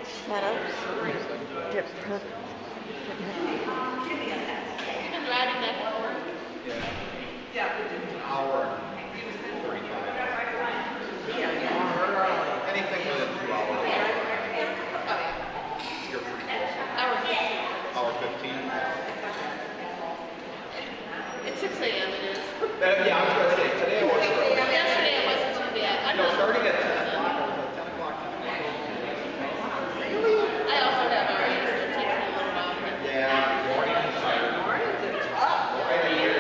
Shadows. Dip. You've been riding that forward? Yeah. An hour and 45. Anything within 2 hours. You're pretty close. Hour 15. It's 6 a.m. it is. Yeah, I was going to say, today I was early. Yesterday it wasn't too bad. No, starting at 10 o'clock, I was at 10 o'clock. Really? I also have RAs, so it takes me a little while. Yeah, morning is tired. Mornings are tough. Right here.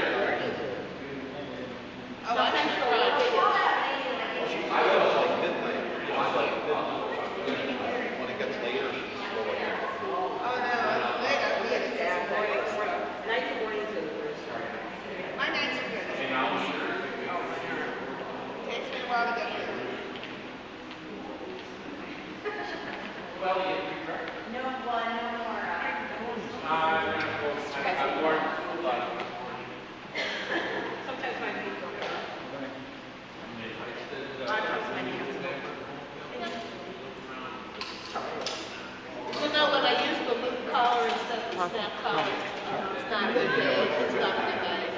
So I'm not sure what I did. I was like midnight. I was like midnight. When it gets later, she's still like that. Oh no, we had bad mornings. Nights and mornings are the worst. My nights are good. Oh my God. Takes me a while to get there. No, one, no more. I've learned a lot. Sometimes my feet go down. Sometimes my hands go down. You know, when I use the loop collar instead of the snap collar, it's not a good day. It's not a good day.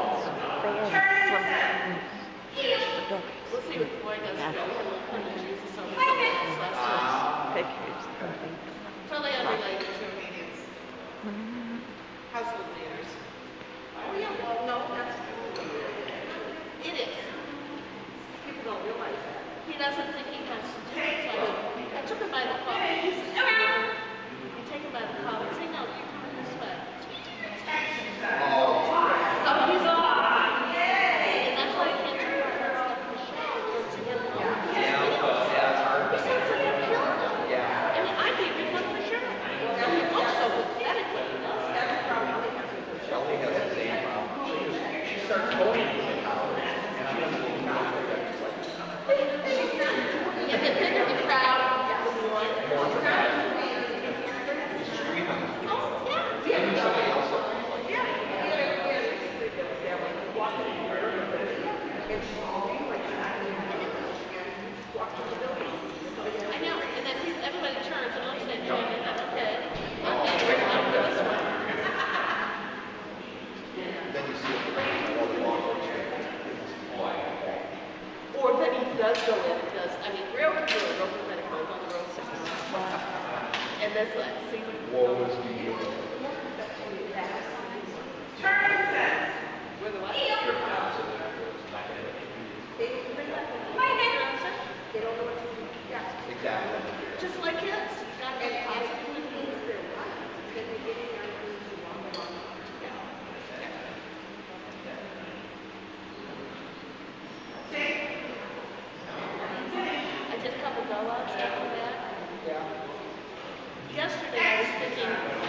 We'll see what the boy does today. He'll put his Jesus over the Pictures. totally unrelated to me. Household manners. Oh yeah, well, no, that's, It is. people don't realize that. He doesn't think he has to do it. So I took him by the collar. You take him by the collar. Say, no, you're coming this way. Oh, he's off. And that's why I can't turn around and stuff in the show. To get him over. Yeah, it's hard. He sounds like a killer. Yeah. And I gave him one for sure. He looks so pathetic when he does. That's the problem Ellie has with her. Shelly has the same problem. She starts voting for the college, and she doesn't even know what it's like. And the bigger the crowd, the more. More dramatic. She's screaming. Oh, yeah. And somebody else looks like Yeah. Walking in the room, and she's doing like that. Walked in the building. I know. And then everybody turns and looks at you and that's okay. Okay, we're going for this one. then you see all the long words. Or then he does go in and does, I mean, real pathetic goes on the road sometimes. And that's like, see, Woe is me. we're the what? They don't know what to do. Yeah. Exactly. Just like kids. You got to be positive. Then they get in there and do the wrong one. I did a couple go-ups after that. Yeah. Yesterday I was thinking,